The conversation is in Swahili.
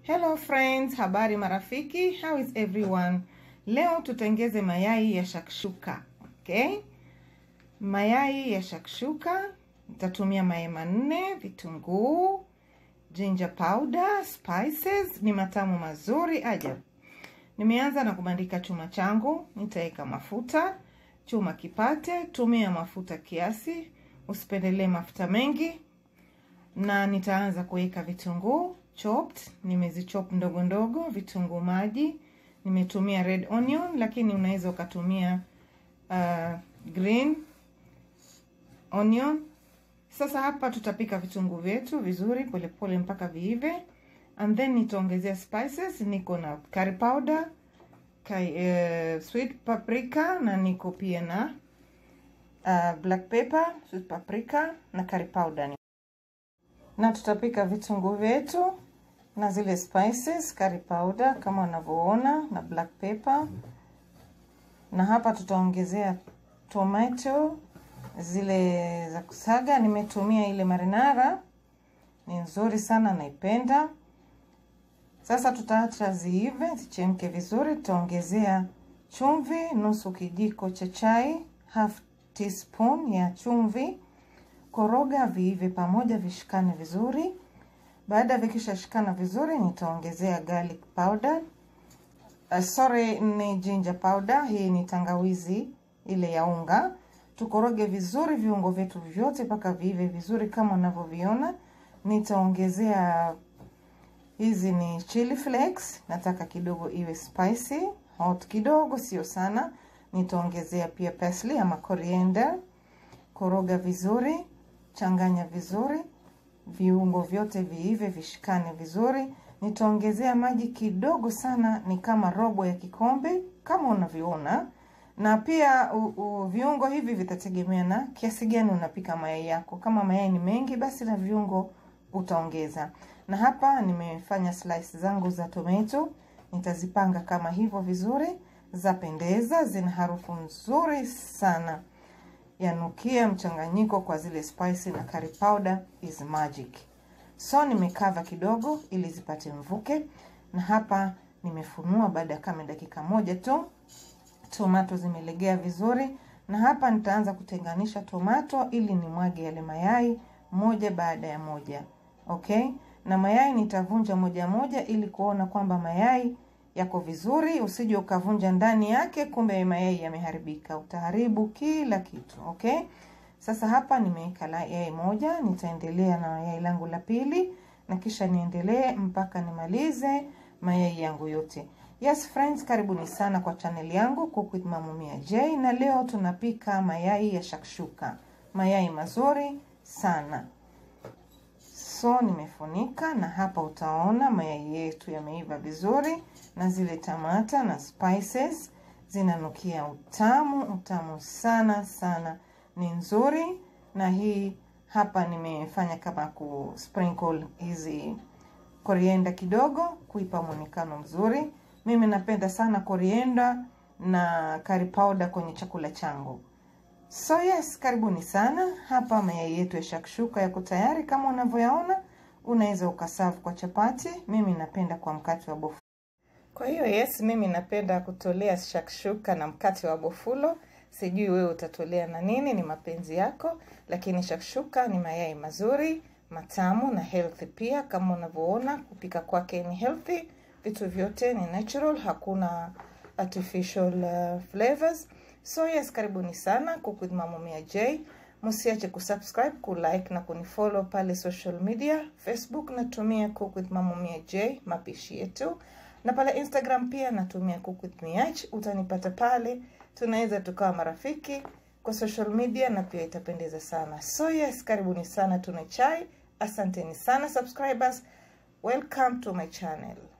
Hello friends, habari marafiki, how is everyone? Leo tutengeze mayai ya shakshuka, okay? Mayai ya shakshuka, nitatumia mayai 4, vitunguu, ginger powder, spices, ni matamu mazuri ajabu. Nimeanza na kubandika chuma changu, nitaweka mafuta, chuma kipate, tumia mafuta kiasi, usipendelee mafuta mengi. Na nitaanza kuweka vitunguu chopped, nimezichop ndogo ndogo, vitunguu maji, nimetumia red onion lakini unaweza ukatumia green onion. Sasa hapa tutapika vitunguu vyetu vizuri polepole mpaka viive, and then nitaongezea spices. Niko na curry powder, sweet paprika, na niko pia na black pepper, sweet paprika na curry powder. Na tutapika vitunguu vyetu na zile spices, curry powder kama unavyoona na black pepper. Na hapa tutaongezea tomato zile za kusaga, nimetumia ile marinara, ni nzuri sana, naipenda. Sasa tutaacha ziive, zichemke vizuri. Tutaongezea chumvi, nusu kijiko cha chai, half teaspoon ya chumvi. Koroga viive pamoja, vishikane vizuri. Baada vikishashikana vizuri, nitaongezea garlic powder. Ni ginger powder, hii ni tangawizi ile ya unga. Tukoroge vizuri viungo vyetu vyote mpaka viive vizuri kama unavyoviona. Nitaongezea hizi ni chili flakes, nataka kidogo iwe spicy, hot kidogo, sio sana. Nitaongezea pia parsley ama coriander. Koroga vizuri, changanya vizuri, viungo vyote viive vishikane vizuri. Nitaongezea maji kidogo sana, ni kama robo ya kikombe kama unavyoona. Na pia viungo hivi vitategemea na kiasi gani unapika mayai yako. Kama mayai ni mengi, basi na viungo utaongeza. Na hapa nimefanya slice zangu za tomato, nitazipanga kama hivyo vizuri, zapendeza, zina harufu nzuri sana. Yanukia mchanganyiko kwa zile spices na curry powder is magic. So nimekava kidogo ili zipate mvuke, na hapa nimefunua baada ya kama dakika moja tu. Tomato zimelegea vizuri, na hapa nitaanza kutenganisha tomato ili nimwage yale mayai moja baada ya moja. Okay? Na mayai nitavunja moja moja ili kuona kwamba mayai yako vizuri, usije ukavunja ndani yake kumbe mayai yameharibika, utaharibu kila kitu. Okay? Sasa hapa nimeweka yai moja, nitaendelea na yai langu la pili, na kisha niendelee mpaka nimalize mayai yangu yote. Yes friends, karibuni sana kwa channel yangu Cook with Mama Mia J, na leo tunapika mayai ya shakshuka. Mayai mazuri sana. So nimefunika, na hapa utaona mayai yetu yameiva vizuri, na zile tamata na spices zinanukia utamu sana sana, ni nzuri. Na hii hapa nimefanya kama sprinkle hizi coriander kidogo kuipa muonekano mzuri. Mimi napenda sana coriander na curry powder kwenye chakula changu. So yes, karibuni sana. Hapa mayai yetu ya shakshuka yako tayari kama unavyoyaona. Unaweza ukaserve kwa chapati, mimi napenda kwa mkate wa bofulo. Kwa hiyo yes, mimi napenda kutolea shakshuka na mkate wa bofulo. Sijui wewe utatolea na nini, ni mapenzi yako. Lakini shakshuka ni mayai mazuri, matamu na healthy pia. Kama unavyoona kupika kwake ni healthy. Vitu vyote ni natural, hakuna artificial flavors. So yes, karibuni sana Cook with Mama Mia J. Msiache kusubscribe, kulike na kunifollow pale social media. Facebook natumia Cook with Mama Mia J, mapishi yetu. Na pale Instagram pia natumia Cook with Mia J, utanipata pale. Tunaweza tukawa marafiki kwa social media na pia itapendeza sana. So yes, karibuni sana, tuna chai. Asanteni sana subscribers. Welcome to my channel.